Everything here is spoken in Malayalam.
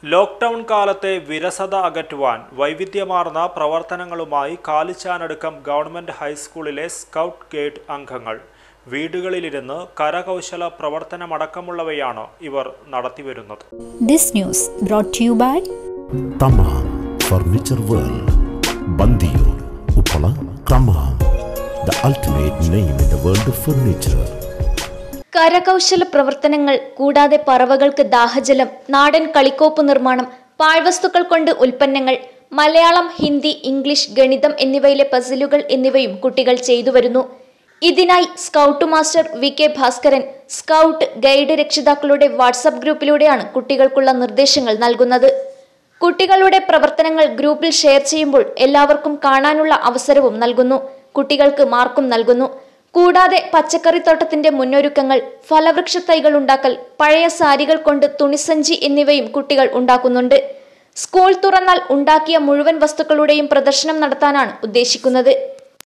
ലോക്ക്ഡൌൺ കാലത്തെ വിരസത അകറ്റുവാൻ വൈവിധ്യമാർന്ന പ്രവർത്തനങ്ങളുമായി കാലിച്ചാനടുക്കം ഗവൺമെന്റ് ഹൈസ്കൂളിലെ സ്കൗട്ട് ഗൈഡ് അംഗങ്ങൾ വീടുകളിലിരുന്ന് കരകൗശല പ്രവർത്തനമടക്കമുള്ളവയാണ് ഇവർ നടത്തിവരുന്നത്. This news brought to you by Tamam Furniture World, Bandiyur, Uppala, Tamam, the ultimate name in the world of furniture. കരകൗശല പ്രവർത്തനങ്ങൾ കൂടാതെ പറവകൾക്ക് ദാഹജലം, നാടൻ കളിക്കോപ്പ് നിർമ്മാണം, പാഴ്വസ്തുക്കൾ കൊണ്ട് ഉൽപ്പന്നങ്ങൾ, മലയാളം, ഹിന്ദി, ഇംഗ്ലീഷ്, ഗണിതം എന്നിവയിലെ പസിലുകൾ എന്നിവയും കുട്ടികൾ ചെയ്തു വരുന്നു. ഇതിനായി scout master VK Bhaskaran scout guide രക്ഷിതാക്കളുടെ വാട്സ്ആപ്പ് ഗ്രൂപ്പിലൂടെയാണ് കുട്ടികൾക്കുള്ള നിർദ്ദേശങ്ങൾ നൽകുന്നത്. കുട്ടികളുടെ പ്രവർത്തനങ്ങൾ ഗ്രൂപ്പിൽ ഷെയർ ചെയ്യുമ്പോൾ എല്ലാവർക്കും കാണാനുള്ള അവസരവും നൽകുന്നു. കുട്ടികൾക്ക് മാർക്കും നൽകുന്നു. കൂടാതെ പച്ചക്കറിത്തോട്ടത്തിന്റെ മുന്നൊരുക്കങ്ങൾ, ഫലവൃക്ഷ തൈകൾ ഉണ്ടാക്കൽ, പഴയ സാരികൾ കൊണ്ട് തുണിസഞ്ചി എന്നിവയും കുട്ടികൾ ഉണ്ടാക്കുന്നുണ്ട്. സ്കൂൾ തുറന്നാൽ ഉണ്ടാക്കിയ മുഴുവൻ വസ്തുക്കളുടെയും പ്രദർശനം നടത്താനാണ് ഉദ്ദേശിക്കുന്നത്.